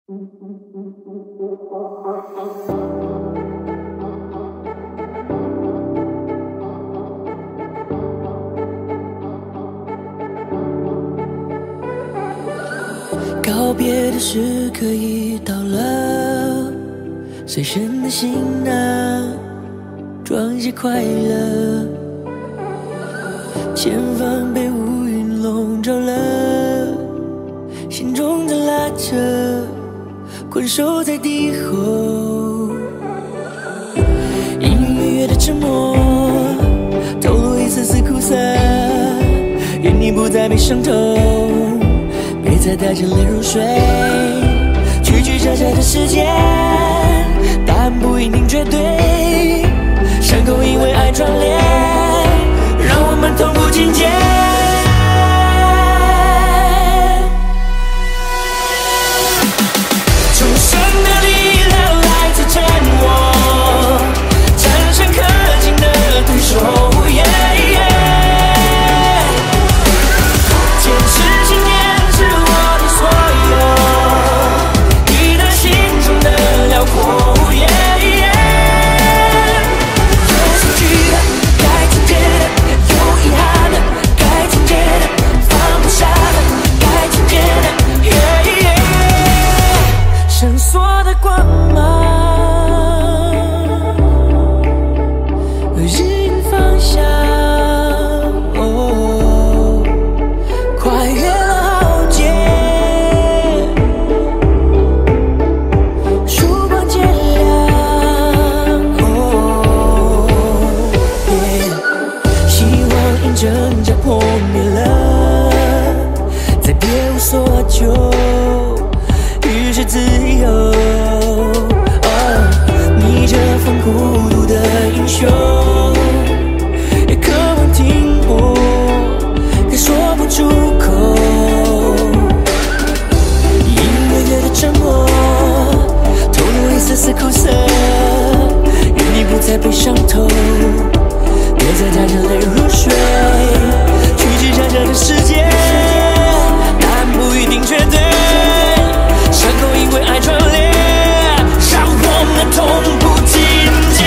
告别的时刻已到了，随身的行囊装些快乐，前方被乌云笼罩了，心中的拉扯困守在敌后，隐约约的沉默透露一丝丝苦涩，愿你不再被伤透，别再带着泪入睡，曲曲折折的时间，答案不一定绝对，伤口因为爱串联，让我们痛不尽减。重生的力量来自真我，战胜可敬的对手。坚持信念是我的所有，你的心中的辽阔。有恐惧的，该警戒的，有遗憾的，该警戒的，放不下的，该警戒的。闪烁的光芒，指引方向。跨越了浩劫，曙光渐亮。希望因挣扎破灭了，再别无所求。于是自由，你这份孤独的英雄，也渴望听我，可说不出口。隐约约的沉默，透露一丝丝苦涩，愿你不再被伤透，别再带着泪入睡，曲曲折折的世界，答案不一定绝对。伤口因为爱串联，让我们痛不尽减。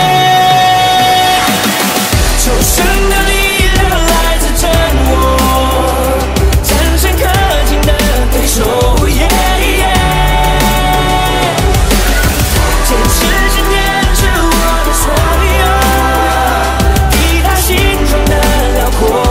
重生的力量来自真我，战胜可敬的对手。坚持信念是我的所有，抵达心中的辽阔。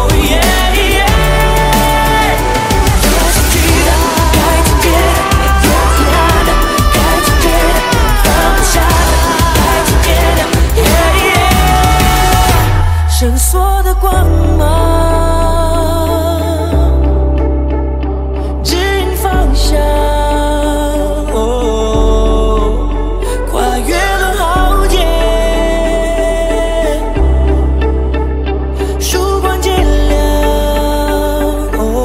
闪烁的光芒，指引方向。跨越了浩劫，曙光渐亮。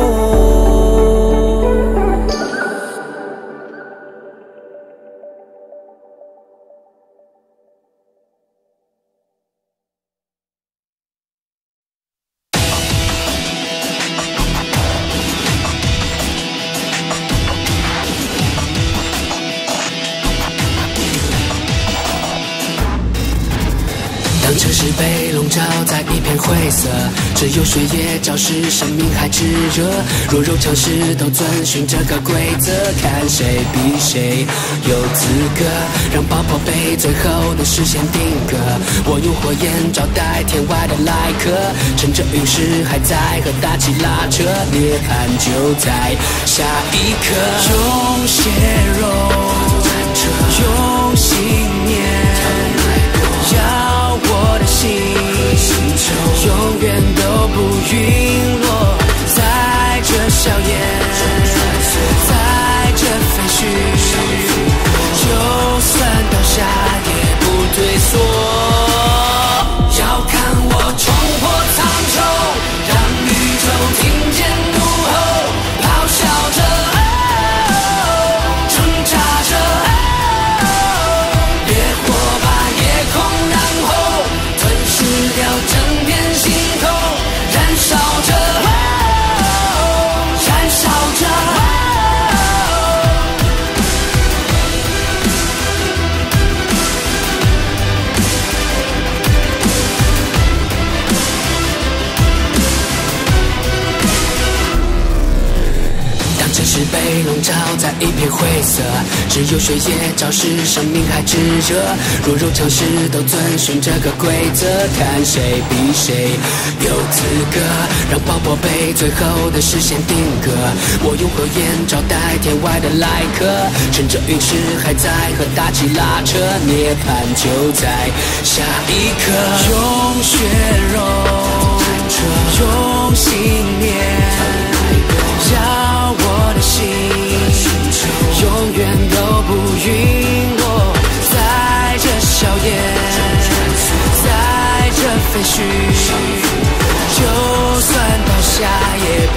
当城市被笼罩在一片灰色，只有血液昭示生命还炙热。弱肉强食都遵循这个规则，看谁比谁有资格让爆破被最后的视线定格。我用火焰招待天外的来客，趁着陨石还在和大气拉扯，裂痕就在下一刻。用血肉，用信念，要我的心永远都不陨落，在这硝烟，在这废墟，就算倒下也不退缩。要看我冲破苍穹，让宇宙听见怒吼，咆哮着，挣扎着，烈火把夜空燃后，吞噬掉整片星空，燃烧着，燃烧着。 在一片灰色，只有血液昭示生命还炙热。弱肉强食都遵循这个规则，看谁比谁有资格让爆破被最后的视线定格。我用火焰招待天外的来客，趁着陨石还在和大气拉扯，涅槃就在下一刻。用血肉，用信念，要我的心永远都不陨落，在这硝烟，在这废墟，就算倒下也